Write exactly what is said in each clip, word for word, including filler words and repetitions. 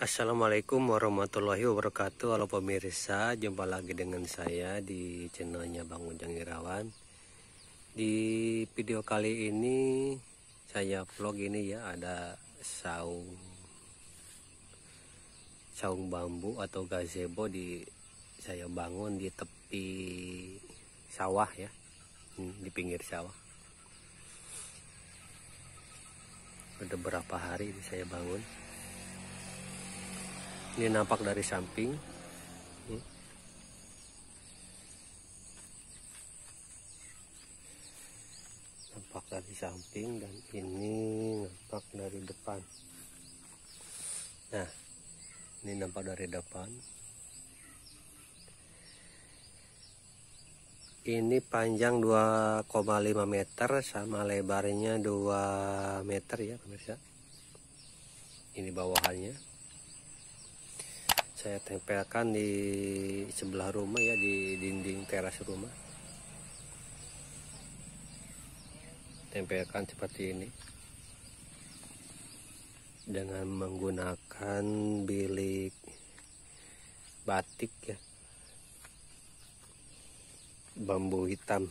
Assalamualaikum warahmatullahi wabarakatuh. Halo pemirsa, jumpa lagi dengan saya di channelnya Bang Ujang Irawan. Di video kali ini saya vlog ini ya, ada saung saung bambu atau gazebo di saya bangun di tepi sawah ya, di pinggir sawah. Udah berapa hari ini saya bangun. Ini nampak dari samping. Nampak dari samping dan ini nampak dari depan. Nah, ini nampak dari depan. Ini panjang dua koma lima meter sama lebarnya dua meter ya pemirsa. Ini bawahannya. Saya tempelkan di sebelah rumah ya, di dinding teras rumah. Tempelkan seperti ini dengan menggunakan bilik batik ya, bambu hitam.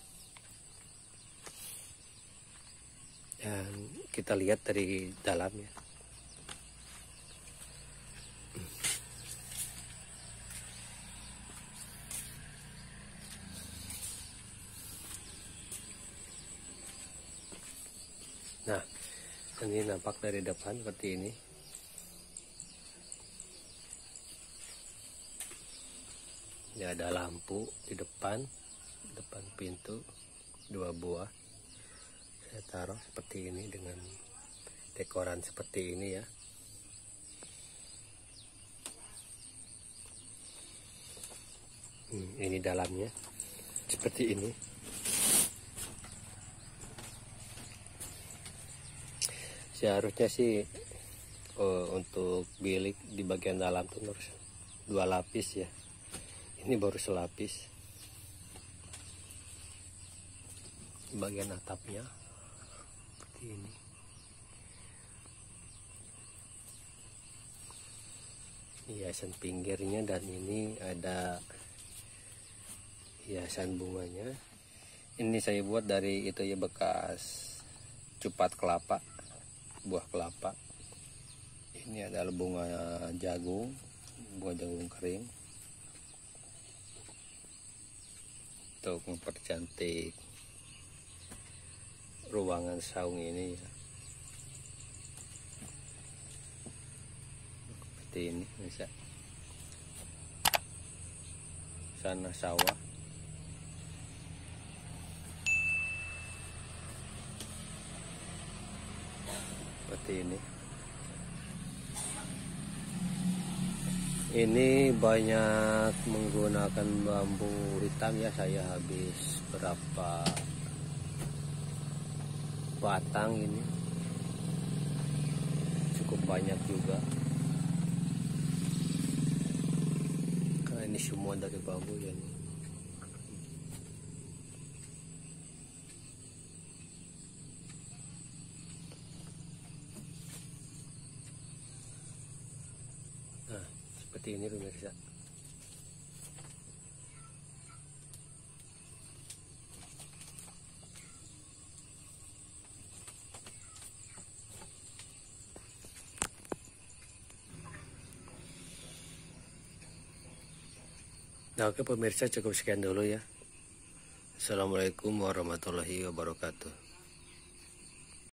Dan kita lihat dari dalamnya. Nah, ini nampak dari depan seperti ini. Ya, ada lampu di depan, depan pintu dua buah. Saya taruh seperti ini dengan dekoran seperti ini ya. Hmm, ini dalamnya seperti ini. Seharusnya sih uh, untuk bilik di bagian dalam tuh harus dua lapis ya. Ini baru selapis. Bagian atapnya seperti ini. Hiasan pinggirnya dan ini ada hiasan bunganya. Ini saya buat dari itu ya, bekas cupat kelapa. Buah kelapa. Ini adalah bunga jagung, bunga jagung kering, untuk mempercantik ruangan saung ini ya. Seperti ini bisa. Sana sawah. Seperti ini. Ini banyak menggunakan bambu hitam ya. Saya habis berapa batang ini. Cukup banyak juga. Karena ini semua dari bambu ya. Nah, seperti ini pemirsa. Nah, oke pemirsa, cukup sekian dulu ya. Assalamualaikum warahmatullahi wabarakatuh.